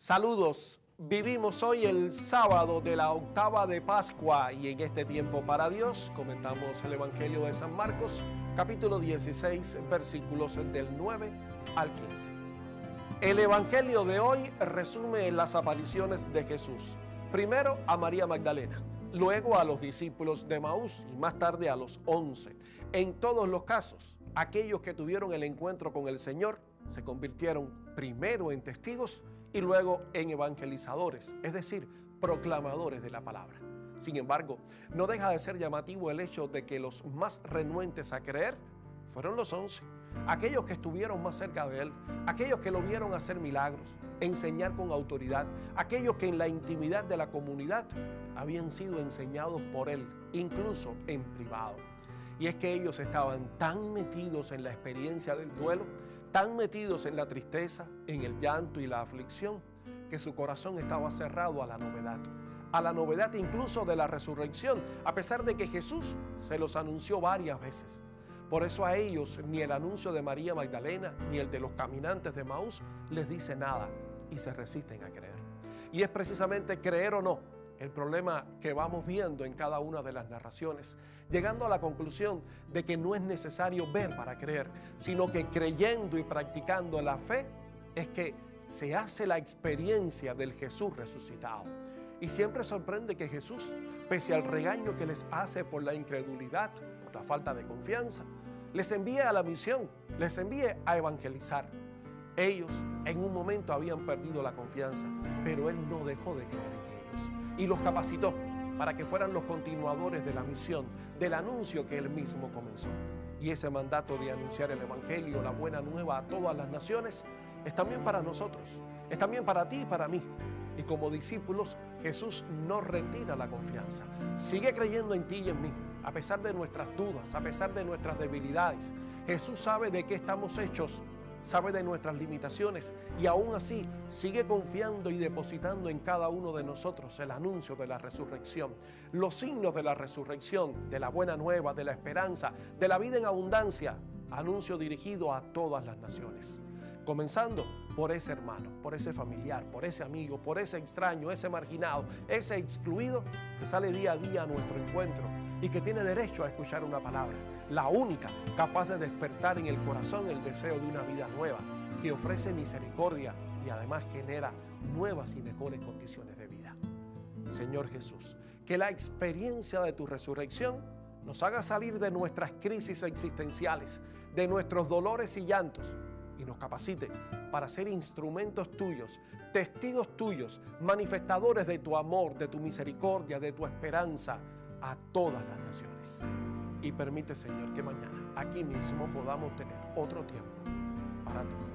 Saludos, vivimos hoy el sábado de la octava de Pascua y en este tiempo para Dios comentamos el Evangelio de San Marcos, capítulo 16, versículos del 9 al 15. El Evangelio de hoy resume las apariciones de Jesús, primero a María Magdalena, luego a los discípulos de Emaús y más tarde a los 11. En todos los casos, aquellos que tuvieron el encuentro con el Señor se convirtieron primero en testigos y luego en evangelizadores, es decir, proclamadores de la palabra. Sin embargo, no deja de ser llamativo el hecho de que los más renuentes a creer fueron los 11, aquellos que estuvieron más cerca de Él, aquellos que lo vieron hacer milagros, enseñar con autoridad, aquellos que en la intimidad de la comunidad habían sido enseñados por Él, incluso en privado. Y es que ellos estaban tan metidos en la experiencia del duelo, tan metidos en la tristeza, en el llanto y la aflicción, que su corazón estaba cerrado a la novedad incluso de la resurrección, a pesar de que Jesús se los anunció varias veces. Por eso a ellos ni el anuncio de María Magdalena ni el de los caminantes de Emaús les dice nada y se resisten a creer. Y es precisamente creer o no el problema que vamos viendo en cada una de las narraciones, llegando a la conclusión de que no es necesario ver para creer, sino que creyendo y practicando la fe es que se hace la experiencia del Jesús resucitado. Y siempre sorprende que Jesús, pese al regaño que les hace por la incredulidad, por la falta de confianza, les envíe a la misión, les envíe a evangelizar. Ellos en un momento habían perdido la confianza, pero Él no dejó de creer en ellos y los capacitó para que fueran los continuadores de la misión, del anuncio que Él mismo comenzó. Y ese mandato de anunciar el Evangelio, la buena nueva a todas las naciones, es también para nosotros, es también para ti y para mí. Y como discípulos, Jesús no retira la confianza. Sigue creyendo en ti y en mí, a pesar de nuestras dudas, a pesar de nuestras debilidades. Jesús sabe de qué estamos hechos, sabe de nuestras limitaciones y aún así sigue confiando y depositando en cada uno de nosotros el anuncio de la resurrección, los signos de la resurrección, de la buena nueva, de la esperanza, de la vida en abundancia, anuncio dirigido a todas las naciones. Comenzando por ese hermano, por ese familiar, por ese amigo, por ese extraño, ese marginado, ese excluido que sale día a día a nuestro encuentro y que tiene derecho a escuchar una palabra, la única capaz de despertar en el corazón el deseo de una vida nueva, que ofrece misericordia y además genera nuevas y mejores condiciones de vida. Señor Jesús, que la experiencia de tu resurrección nos haga salir de nuestras crisis existenciales, de nuestros dolores y llantos, y nos capacite para ser instrumentos tuyos, testigos tuyos, manifestadores de tu amor, de tu misericordia, de tu esperanza a todas las naciones. Y permite, Señor, que mañana, aquí mismo, podamos tener otro tiempo para ti.